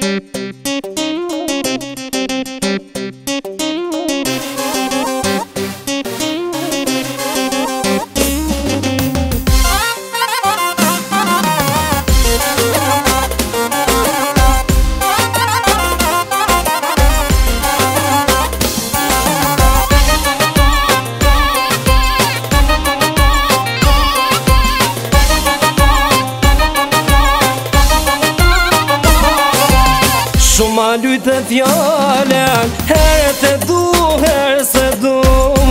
Shumë a lytë fjallën, herë të du, herë se du.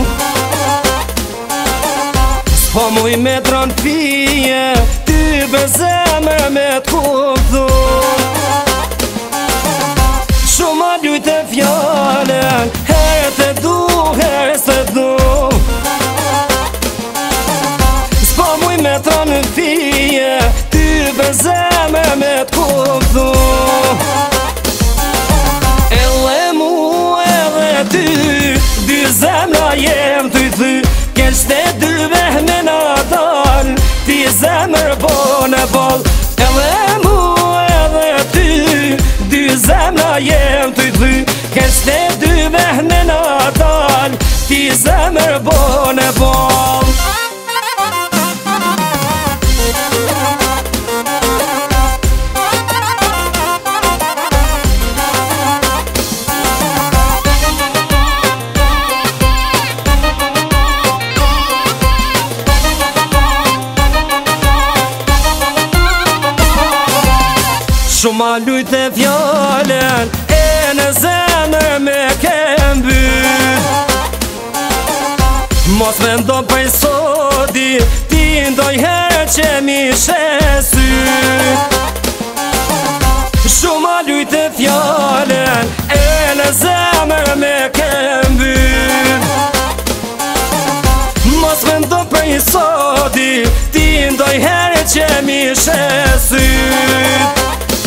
S'po muj me tron fije, ty bezemër me t'kuptu. Shumë a lytë fjallën, herë të du, herë se du. S'po muj me tron fije, ty bezemër me t'kuptu. Dy zemra jem ty thy, keshte dy vehme na dal, ti zemër bone bol. Edhe mu edhe ty, dy zemra jem ty thy, keshte dy vehme na dal, ti zemër bone bol. Shumë a lujtë e fjallën, e në zemër me kem byt. Mos me ndo për sodi, ti ndoj herë që mi shesyt. Shumë a lujtë e fjallën, e në zemër me kem byt. Mos me ndo për sodi, ti ndoj herë që mi shesyt.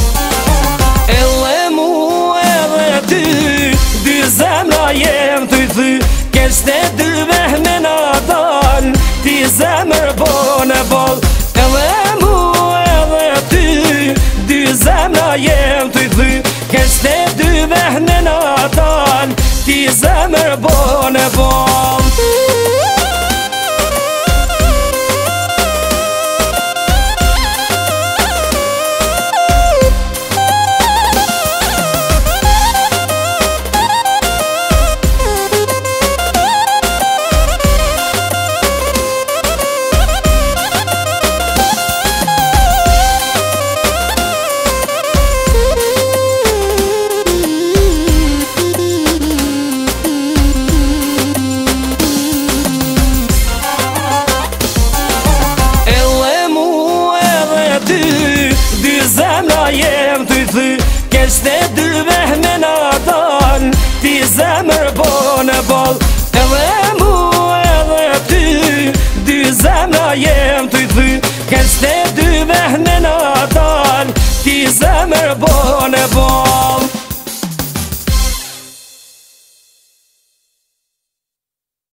Dy zemra jem ty thy, keshte dy vehme na dal, ti zemër bone bol. Edhe mu edhe ty, dy zemra jem ty thy, keshte dy vehme na dal, ti zemër bone bol. Dy zemra jem ty thy, keshte dy vehme na dal, ti zemër bone bol. Edhe mu edhe ty, dy zemra jem ty thy, keshte dy vehme na dal, ti zemër bone bol.